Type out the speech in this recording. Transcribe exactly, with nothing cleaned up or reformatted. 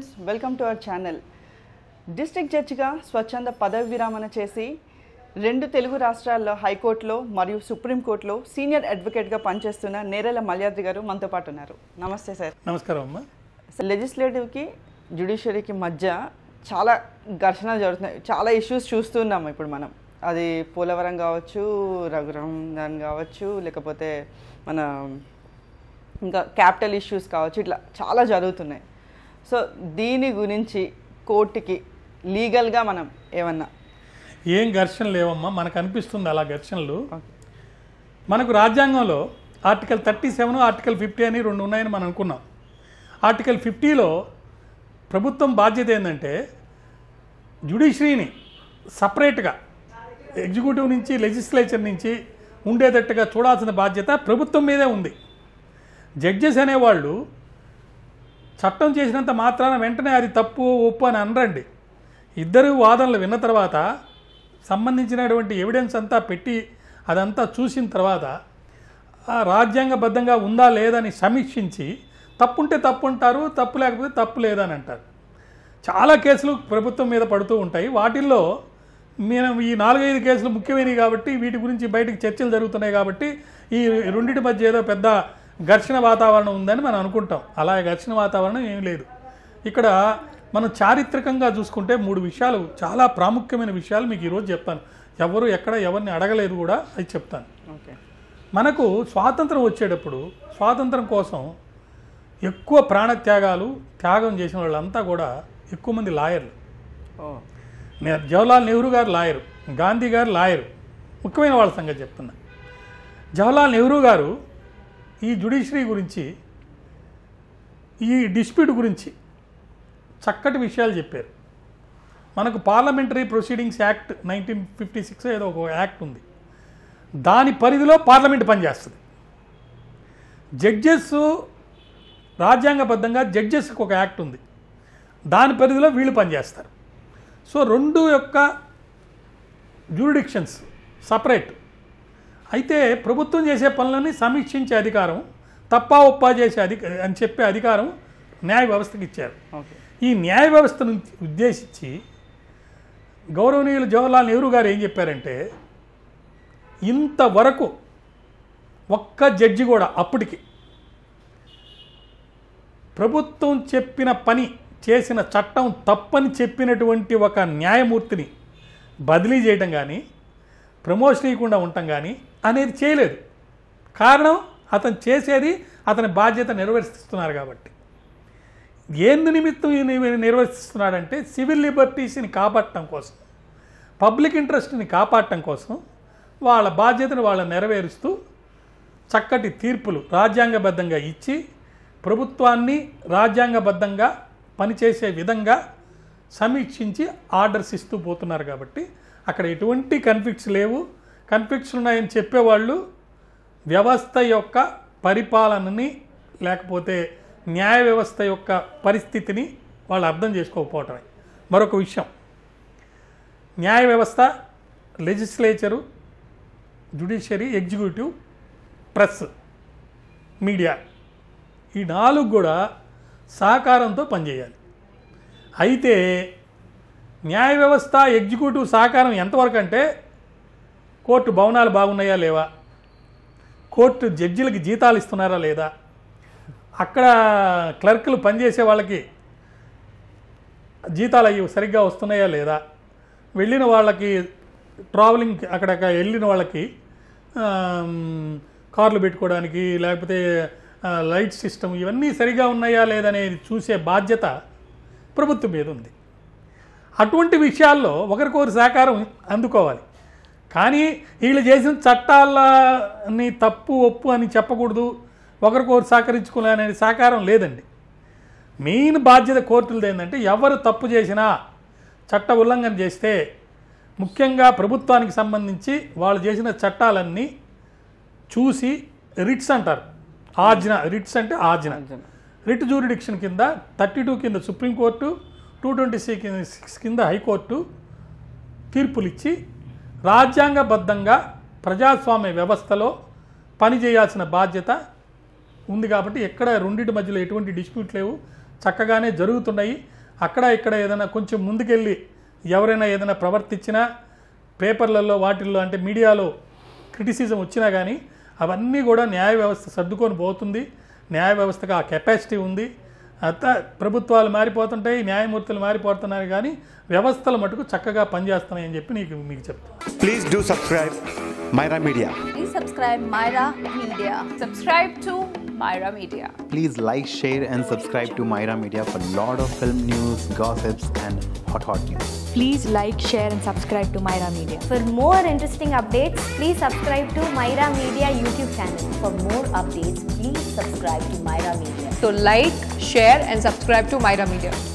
Viewers, welcome to our channel. District జడ్జిగా స్వచ్ఛంద పదవి విరామణ చేసి రెండు తెలుగు రాష్ట్రాల్లో హైకోర్టులో మరియు సుప్రీంకోర్టులో సీనియర్ అడ్వకేట్గా పనిచేస్తున్న నేరెల మల్యాద్రి గారు మనతో పాటు ఉన్నారు. నమస్తే సార్. నమస్కారం అమ్మా. లెజిస్లేటివ్కి జ్యుడిషియరీకి మధ్య చాలా ఘర్షణలు జరుగుతున్నాయి. చాలా ఇష్యూస్ చూస్తున్నాము ఇప్పుడు మనం. అది పోలవరం కావచ్చు, రఘురామన్ కావచ్చు, లేకపోతే మన ఇంకా క్యాపిటల్ ఇష్యూస్ కావచ్చు, ఇట్లా చాలా జరుగుతున్నాయి. సో దీని గురించి కోర్టుకి లీగల్గా మనం ఏమన్నా ఏం ఘర్షణ లేవమ్మా, మనకు అనిపిస్తుంది అలా ఘర్షణలు. మనకు రాజ్యాంగంలో article thirty seven article fifty అని రెండు ఉన్నాయని మనం అనుకున్నాం. ఆర్టికల్ ఫిఫ్టీలో ప్రభుత్వం బాధ్యత ఏంటంటే జ్యుడిషియరీని సపరేట్గా ఎగ్జిక్యూటివ్ నుంచి లెజిస్లేచర్ నుంచి ఉండేటట్టుగా చూడాల్సిన బాధ్యత ప్రభుత్వం మీదే ఉంది. జడ్జెస్ అనేవాళ్ళు చట్టం చేసినంత మాత్రాన వెంటనే అది తప్పు ఒప్పు అని అనరండి. ఇద్దరు వాదనలు విన్న తర్వాత సంబంధించినటువంటి ఎవిడెన్స్ అంతా పెట్టి అదంతా చూసిన తర్వాత రాజ్యాంగబద్ధంగా ఉందా లేదని సమీక్షించి తప్పుంటే తప్పు అంటారు, తప్పు లేకపోతే తప్పు లేదని అంటారు. చాలా కేసులు ప్రభుత్వం మీద పడుతూ ఉంటాయి. వాటిల్లో మేము ఈ నాలుగైదు కేసులు ముఖ్యమైనవి కాబట్టి వీటి గురించి బయటకు చర్చలు జరుగుతున్నాయి కాబట్టి ఈ రెండింటి మధ్య ఏదో పెద్ద ఘర్షణ వాతావరణం ఉందని మనం అనుకుంటాం. అలా ఘర్షణ వాతావరణం ఏం లేదు. ఇక్కడ మనం చారిత్రకంగా చూసుకుంటే మూడు విషయాలు, చాలా ప్రాముఖ్యమైన విషయాలు మీకు ఈరోజు చెప్తాను. ఎవరు ఎక్కడ ఎవరిని అడగలేదు కూడా, అది చెప్తాను. ఓకే. మనకు స్వాతంత్రం వచ్చేటప్పుడు స్వాతంత్రం కోసం ఎక్కువ ప్రాణత్యాగాలు త్యాగం చేసిన వాళ్ళంతా కూడా ఎక్కువ మంది లాయర్లు. జవహర్లాల్ నెహ్రూ గారు లాయరు, గాంధీ గారు లాయరు, ముఖ్యమైన వాళ్ళ సంగతి చెప్తున్నా. జవహర్లాల్ నెహ్రూ గారు ఈ జ్యుడిషియరీ గురించి, ఈ డిస్ప్యూట్ గురించి చక్కటి విషయాలు చెప్పారు. మనకు parliamentary proceedings act nineteen fifty six ఏదో ఒక యాక్ట్ ఉంది. దాని పరిధిలో పార్లమెంట్ పనిచేస్తుంది. జడ్జెస్ రాజ్యాంగబద్ధంగా జడ్జెస్కి ఒక యాక్ట్ ఉంది, దాని పరిధిలో వీళ్ళు పనిచేస్తారు. సో రెండు యొక్క జ్యూరిడిక్షన్స్ సపరేట్. అయితే ప్రభుత్వం చేసే పనులని సమీక్షించే అధికారం, తప్పా ఒప్పా చేసే అధిక అని చెప్పే అధికారం న్యాయ వ్యవస్థకి ఇచ్చారు. ఈ న్యాయ వ్యవస్థను ఉద్దేశించి గౌరవనీయులు జవహర్లాల్ నెహ్రూ గారు ఏం చెప్పారంటే, ఇంతవరకు ఒక్క జడ్జి కూడా అప్పటికి ప్రభుత్వం చెప్పిన పని చేసిన చట్టం తప్పని చెప్పినటువంటి ఒక న్యాయమూర్తిని బదిలీ చేయడం కానీ ప్రమోషన్ ఇవ్వకుండా ఉండటం కానీ అనేది చేయలేదు. కారణం అతను చేసేది అతని బాధ్యత నిర్వర్తిస్తున్నారు కాబట్టి. ఏందు నిమిత్తం నిర్వర్తిస్తున్నాడంటే సివిల్ లిబర్టీస్ని కాపాడటం కోసం, పబ్లిక్ ఇంట్రెస్ట్ని కాపాడటం కోసం వాళ్ళ బాధ్యతను వాళ్ళు నెరవేరుస్తూ చక్కటి తీర్పులు రాజ్యాంగబద్ధంగా ఇచ్చి ప్రభుత్వాన్ని రాజ్యాంగబద్ధంగా పనిచేసే విధంగా సమీక్షించి ఆర్డర్స్ ఇస్తూ పోతున్నారు. కాబట్టి అక్కడ ఎటువంటి కన్ఫ్లిక్ట్స్ లేవు. కన్ఫ్లిక్ట్స్ ఉన్నాయని చెప్పేవాళ్ళు వ్యవస్థ యొక్క పరిపాలనని లేకపోతే న్యాయ వ్యవస్థ యొక్క పరిస్థితిని వాళ్ళు అర్థం చేసుకోకపోవటమే. మరొక విషయం, న్యాయ వ్యవస్థ, legislature, judiciary, executive, press, media, ఈ నాలుగు కూడా సహకారంతో పనిచేయాలి. అయితే న్యాయ వ్యవస్థ, ఎగ్జిక్యూటివ్ సహకారం ఎంతవరకు అంటే కోర్టు భవనాలు బాగున్నాయా లేవా, కోర్టు జడ్జిలకి జీతాలు ఇస్తున్నారా లేదా, అక్కడ క్లర్కులు పనిచేసే వాళ్ళకి జీతాలు అవి సరిగ్గా వస్తున్నాయా లేదా, వెళ్ళిన వాళ్ళకి ట్రావెలింగ్ అక్కడ వెళ్ళిన వాళ్ళకి కార్లు పెట్టుకోవడానికి లేకపోతే లైట్ సిస్టమ్ ఇవన్నీ సరిగా ఉన్నాయా లేదనేది చూసే బాధ్యత ప్రభుత్వం మీద ఉంది. అటువంటి విషయాల్లో ఒకరికొకరు సహకారం అందుకోవాలి. కానీ వీళ్ళు చేసిన చట్టాలని తప్పు ఒప్పు అని చెప్పకూడదు, ఒకరికొకరు సహకరించుకోలే అనేది సహకారం లేదండి. మెయిన్ బాధ్యత కోర్టులది ఏంటంటే ఎవరు తప్పు చేసినా, చట్ట ఉల్లంఘన చేస్తే, ముఖ్యంగా ప్రభుత్వానికి సంబంధించి వాళ్ళు చేసిన చట్టాలన్నీ చూసి రిట్స్ అంటారు, ఆజ్ఞ, రిట్స్ అంటే ఆజ్ఞ, రిట్ జ్యూరిడిక్షన్ కింద థర్టీ టూ కింద సుప్రీంకోర్టు, టూ ట్వంటీ సిక్స్ కింద హైకోర్టు తీర్పులు ఇచ్చి రాజ్యాంగబద్ధంగా ప్రజాస్వామ్య వ్యవస్థలో పనిచేయాల్సిన బాధ్యత ఉంది. కాబట్టి ఎక్కడ రెండింటి మధ్యలో ఎటువంటి డిస్ప్యూట్ లేవు, చక్కగానే జరుగుతున్నాయి. అక్కడ ఇక్కడ ఏదైనా కొంచెం ముందుకెళ్ళి ఎవరైనా ఏదైనా ప్రవర్తించినా పేపర్లలో వాటిల్లో అంటే మీడియాలో క్రిటిసిజం వచ్చినా కానీ అవన్నీ కూడా న్యాయ వ్యవస్థ సర్దుకొని పోతుంది. న్యాయ వ్యవస్థకు ఆ కెపాసిటీ ఉంది. అంతా ప్రభుత్వాలు మారిపోతుంటాయి, న్యాయమూర్తులు మారిపోతున్నారు, కానీ వ్యవస్థలు మటుకు చక్కగా పనిచేస్తున్నాయని చెప్పి నీకు మీకు చెప్తాను. Please do subscribe Myra Media. Please subscribe Myra Media. Subscribe to Myra Media. Please like, share and subscribe to Myra Media for lot of film news, gossips and hot hot news. Please like, share and subscribe to Myra Media. For more interesting updates, please subscribe to Myra Media YouTube channel. For more updates, please subscribe to Myra Media. So like, share and subscribe to Myra Media.